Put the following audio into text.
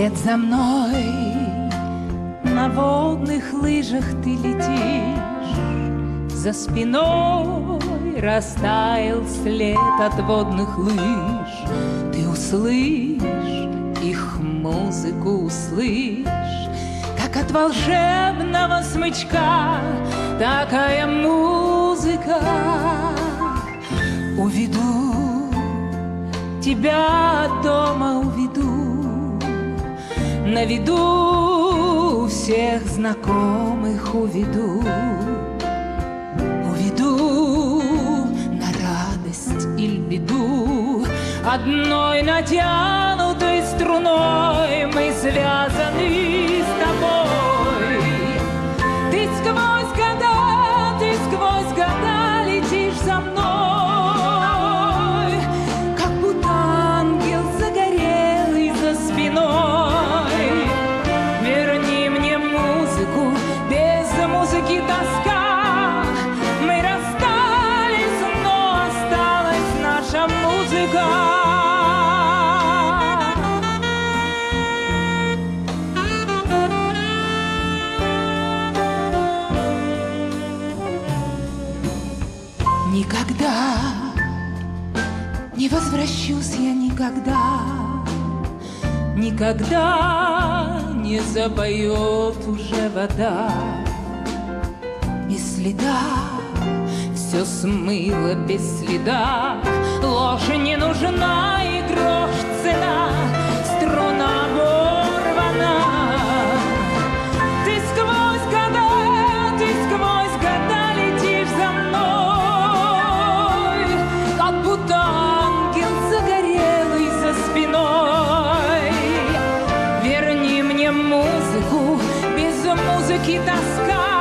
Вслед за мной на водных лыжах ты летишь, за спиной растаял след от водных лыж. Ты услышь их музыку, услышь, как от волшебного смычка такая музыка. Уведу тебя от дома, уведу, наведу всех знакомых, уведу, уведу на радость или беду. Одной натянутой струной мы связаны с тобой. Ты сквозь года летишь за мной, как будто ангел загорелый за спиной. Верни мне музыку, без музыки тоска. Мы расстались, но осталась наша музыка. Никогда не возвращусь я, никогда, никогда не запоет уже вода. Без следа все смыло, без следа. Ложь не нужна и грош цена, струна оборвана. Ты сквозь года летишь за мной, как будто ангел загорелый за спиной. Верни мне музыку, без музыки тоска.